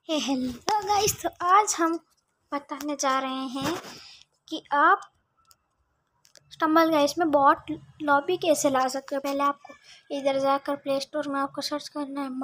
Hello guys, तो आज हम बताने जा रहे हैं कि आप स्टम्बल गाइस में बॉट लॉबी कैसे ला सकते हो। पहले आपको इधर जाकर प्ले स्टोर में आपको सर्च करना है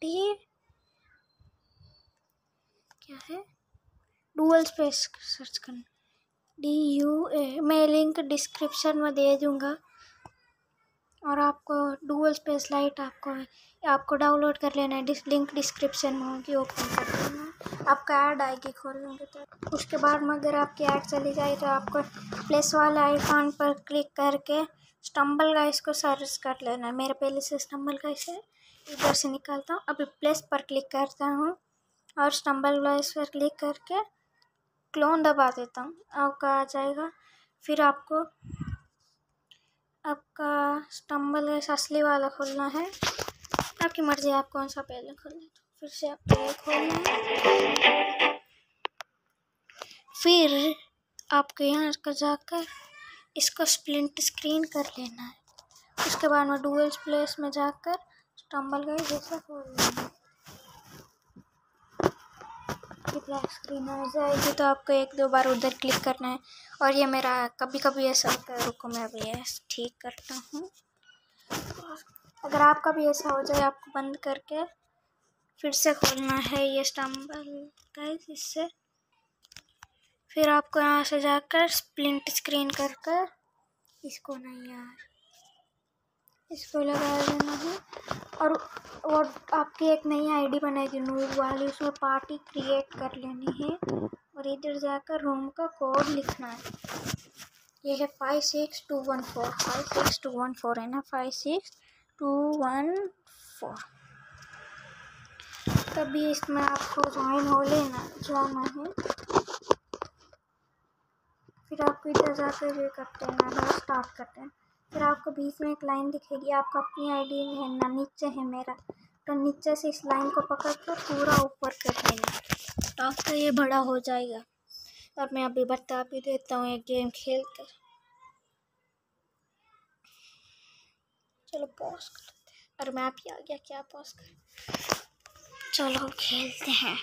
डुअल स्पेस सर्च करना DUA। मैं लिंक डिस्क्रिप्शन में दे दूँगा और आपको डुअल स्पेस लाइट आपको डाउनलोड कर लेना है। लिंक डिस्क्रिप्शन में होगी, ओपन कर लेना है। आपका ऐड आएगी खोलेंगे तो उसके बाद में अगर आपकी ऐड चली जाए तो आपको प्लेस वाले आइकॉन पर क्लिक करके स्टम्बल गाइस को सर्च कर लेना है। मेरे पहले से स्टम्बल गाइस है, इधर से निकालता हूँ। अभी प्लेस पर क्लिक करता हूँ और स्टम्बल गाइस पर क्लिक करके क्लोन दबा देता हूँ, आपका आ जाएगा। फिर आपका स्टम्बल गाइस असली वाला खोलना है, आपकी मर्जी आप कौन सा पहले खोलना है। फिर से आपको ये खोलना है, फिर आपको यहाँ का जाकर इसको स्प्लिंट स्क्रीन कर लेना है। उसके बाद में डुअल प्लेस में जाकर स्टम्बल गाइस जैसा खोल लेना है। ब्लैक स्क्रीन आ जाएगी तो आपको एक दो बार उधर क्लिक करना है। और ये मेरा कभी कभी ऐसा होता है, रुको मैं अभी ये ठीक करता हूँ। अगर आपका भी ऐसा हो जाए, आपको बंद करके फिर से खोलना है ये स्टम्बल गाइस इससे। फिर आपको यहाँ से जाकर स्प्लिंट स्क्रीन कर कर इसको लगा देना है। और आपकी एक नई आईडी बनेगी नूब वाली, उसमें पार्टी क्रिएट कर लेनी है और इधर जाकर रूम का कोड लिखना है। ये है 56214 है ना, 56214। तभी इसमें आपको जाना है। फिर आपको इधर जाकर ये करते हैं, स्टार्ट करते हैं। फिर आपको बीच में एक लाइन दिखेगी, आपको अपनी आईडी है ना, नीचे है मेरा, तो नीचे से इस लाइन को पकड़ कर पूरा ऊपर कर देना, तो आपका ये बड़ा हो जाएगा। और मैं अभी बता भी देता हूँ एक गेम खेल कर। चलो पॉज कर लेते हैं। और मैं आप ही आ गया, क्या पॉज कर, चलो खेलते हैं।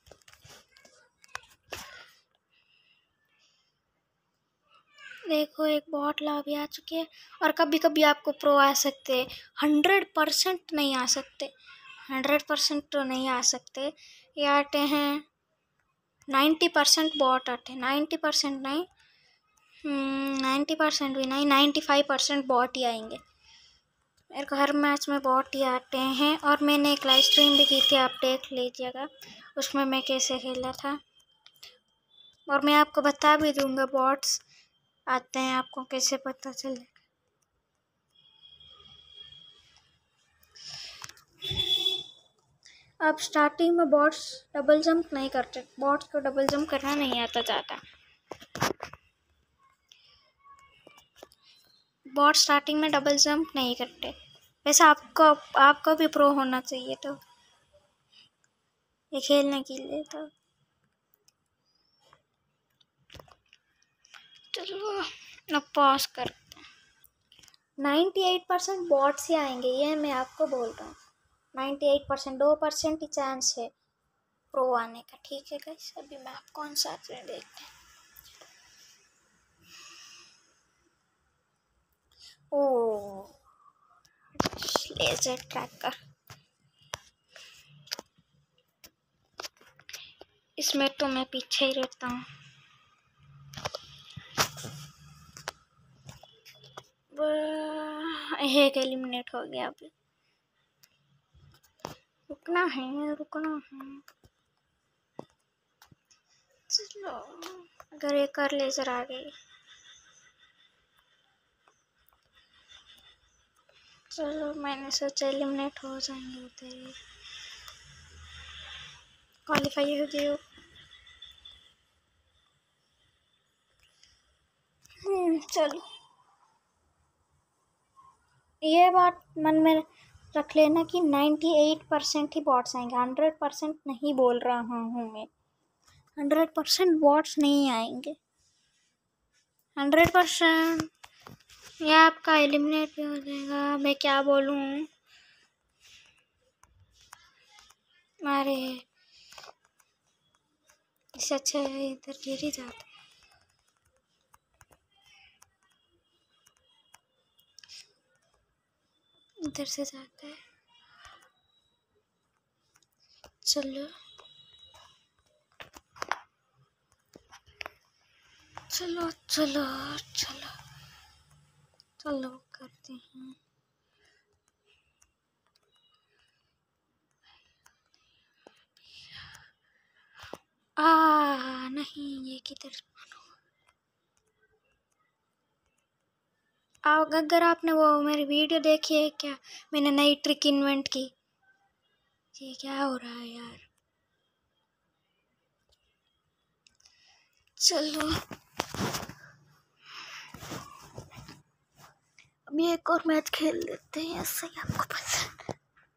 देखो एक बॉट लॉबी आ चुकी है। और कभी कभी आपको प्रो आ सकते हैं, 100% नहीं आ सकते, 100% तो नहीं आ सकते। ये आते हैं 90% बॉट आते हैं, 90% नहीं, 90% भी नहीं, 95% बॉट ही आएंगे। मेरे को हर मैच में बॉट ही आते हैं। और मैंने एक लाइव स्ट्रीम भी की थी, आप देख लीजिएगा, उसमें मैं कैसे खेला था। और मैं आपको बता भी दूंगा बॉट्स आते हैं, आपको कैसे पता चलेगा। आप स्टार्टिंग में बॉट्स डबल जंप नहीं करते, बॉट्स को डबल जंप करना नहीं आता ज़्यादा। बॉट स्टार्टिंग में डबल जंप नहीं करते। वैसे आपको भी प्रो होना चाहिए तो ये खेलने के लिए। तो चलो अब पॉज कर। 98% बॉट्स ही आएंगे, ये मैं आपको बोल रहा हूँ। 98%, 2% ही चांस है प्रो आने का। ठीक है गाइस, अभी मैं आप कौन सा देखते हैं। ओ लेजर ट्रैकर, इसमें तो मैं पीछे ही रहता हूँ। एक एलिमिनेट हो गया, अभी रुकना है। चलो अगर एक और लेजर आ गई, चलो मैंने सोचा एलिमिनेट हो जाएंगे उधर ही। क्वालिफाई हो गई। चलो ये बात मन में रख लेना कि 98% ही बॉट्स आएंगे, 100% नहीं बोल रहा हूँ मैं। 100% बॉट्स नहीं आएंगे, 100%। ये आपका एलिमिनेट भी हो जाएगा, मैं क्या बोलूँ। अरे से अच्छा है इधर गिर ही जाता। इधर से जाता है। चलो चलो चलो चलो चलो करते हैं। नहीं, ये किधर? अगर आपने वो मेरी वीडियो देखी है क्या, मैंने नई ट्रिक इन्वेंट की। ये क्या हो रहा है यार? चलो अभी एक और मैच खेल लेते हैं, ऐसा ही आपको पसंद।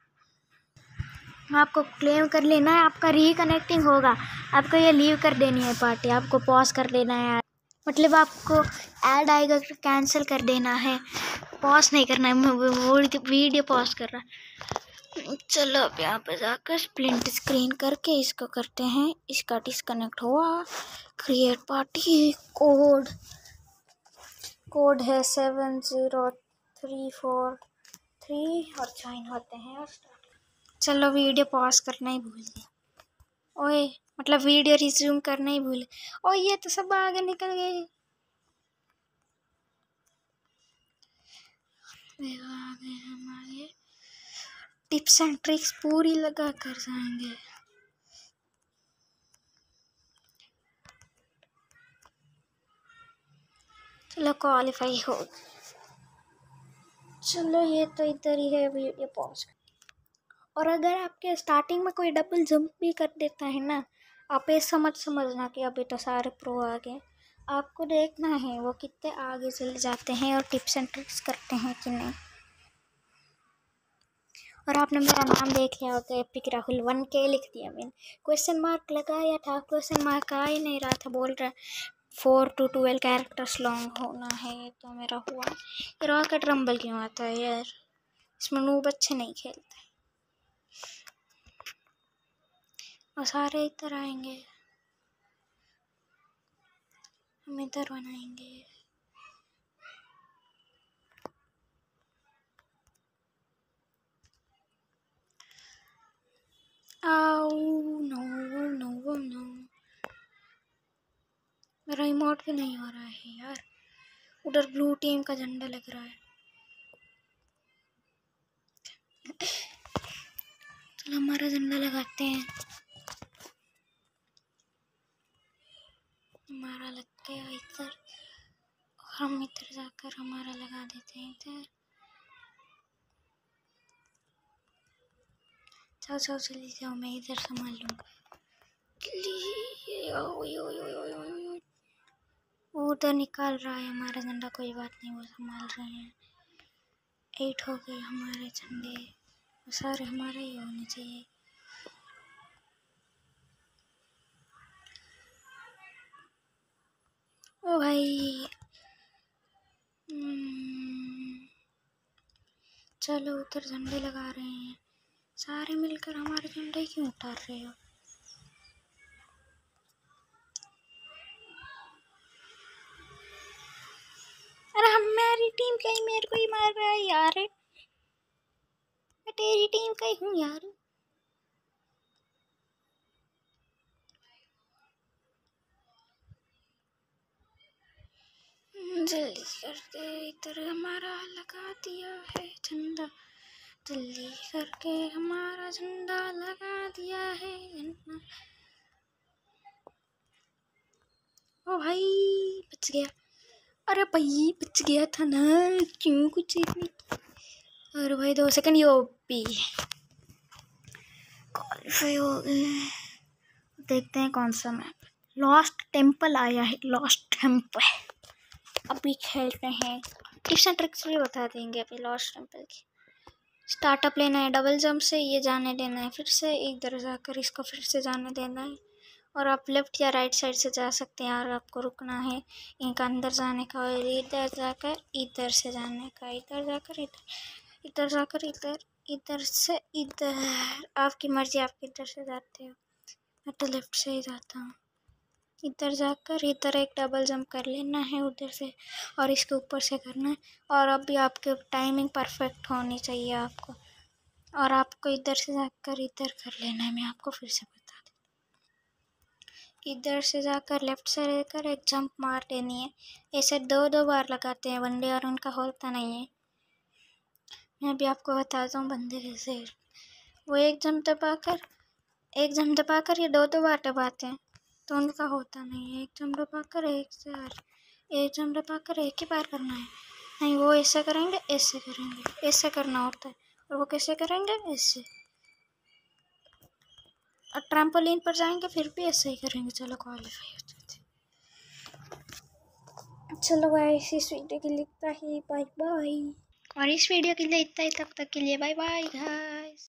आपको क्लेम कर लेना है, आपका रिकनेक्टिंग होगा, आपको ये लीव कर देनी है पार्टी, आपको पॉज कर लेना है, मतलब आपको ऐड आएगा तो कैंसिल कर देना है, पॉज नहीं करना है। वीडियो पॉज कर रहा है। चलो अब यहाँ पे जाकर स्प्लिंट स्क्रीन करके इसको करते हैं, इसका डिस्कनेक्ट हुआ। क्रिएट पार्टी, कोड है 70343 और ज्वाइन होते हैं। चलो वीडियो पॉज करना ही भूल गए। ओए मतलब वीडियो रिज्यूम करना ही भूल। ओ ये तो सब आगे निकल गए। आगे हमारे टिप्स एंड ट्रिक्स पूरी लगा कर जाएंगे। चलो क्वालिफाई हो। चलो ये तो इधर ही है, वीडियो पॉज। और अगर आपके स्टार्टिंग में कोई डबल जंप भी कर देता है ना, आप ऐसा मत समझना कि अभी तो सारे प्रो आ गए। आपको देखना है वो कितने आगे चले जाते हैं और टिप्स एंड ट्रिक्स करते हैं कि नहीं। और आपने मेरा नाम देख लिया होगा, एपिक राहुल 1K लिख दिया मैंने, क्वेश्चन मार्क लगाया था, क्वेश्चन मार्क आ ही नहीं रहा था, बोल रहा 4 to 12 कैरेक्टर्स लॉन्ग होना है, तो मेरा हुआ। ये रॉकेट रंबल क्यों आता है यार? इसमें नूब अच्छे नहीं खेलते। और सारे इधर आएंगे, हम इधर बनाएंगे। नो नो नो, मेरा इमोट भी नहीं हो रहा है यार। उधर ब्लू टीम का झंडा लग रहा है। चलो हमारा झंडा लगाते हैं। हमारा लग गया इधर, और हम इधर जाकर हमारा लगा देते हैं इधर। जाओ जाओ जल्दी जाओ, मैं इधर संभाल लूँगा। वो उधर निकाल रहा है हमारा झंडा, कोई बात नहीं, वो संभाल रहे हैं। 8 हो गए हमारे झंडे, वो सारे हमारे ही होने चाहिए। ओ भाई चलो उधर झंडे लगा रहे हैं, सारे मिलकर हमारे झंडे क्यों उतार रहे हो? अरे हमारी टीम का ही मेरे को ही मार रहा है यार, मैं तेरी टीम का ही हूँ यार। जल्दी करके इधर हमारा लगा दिया है झंडा, जल्दी करके हमारा झंडा लगा दिया है झंडा। ओ भाई बच गया, अरे भाई बच गया था ना, क्यों कुछ इतनी। अरे भाई 2 सेकंड, यूपी क्वालिफाई हो गए। देखते हैं कौन सा मैप। लॉस्ट टेम्पल आया है, लॉस्ट टेम्पल। अभी खेलते हैं, टिप्स एंड ट्रिक्स भी बता देंगे अभी लॉस्ट टेम्पल की। स्टार्टअप लेना है, डबल जंप से ये जाने देना है, फिर से इधर जाकर इसको फिर से जाने देना है, और आप लेफ्ट या राइट साइड से जा सकते हैं, और आपको रुकना है इनका अंदर जाने का, और इधर जाकर इधर से जाने का, इधर जाकर इधर, इधर जाकर इधर, इधर से इधर, आपकी मर्जी, आप किधर से जाते हो। मैं तो लेफ्ट से ही जाता हूँ। इधर जाकर इधर एक डबल जंप कर लेना है उधर से, और इसके ऊपर से करना है। और अभी आपके टाइमिंग परफेक्ट होनी चाहिए आपको, और आपको इधर से जाकर इधर कर लेना है। मैं आपको फिर से बता दूँ, इधर से जाकर लेफ्ट से लेकर एक जंप मार देनी है। ऐसे दो बार लगाते हैं बंदे और उनका होता नहीं है। मैं भी आपको बताता हूँ बंदे कैसे। वो एक जंप दबाकर ये दो बार दबाते हैं तो उनका होता नहीं है। एक जंप दबाकर एक जंप दबाकर एक ही बार करना है। नहीं, वो ऐसे करेंगे, ऐसे करेंगे, ऐसे करना होता है। और वो कैसे करेंगे? ऐसे। और ट्रैम्पोलिन पर जाएंगे फिर भी ऐसे ही करेंगे। चलो क्वालिफाई हो जाते। चलो गाइस, इस वीडियो के लिए इतना ही। Bye bye. और इस वीडियो के लिए इतना ही। तब तक के लिए बाय बाय गाइस।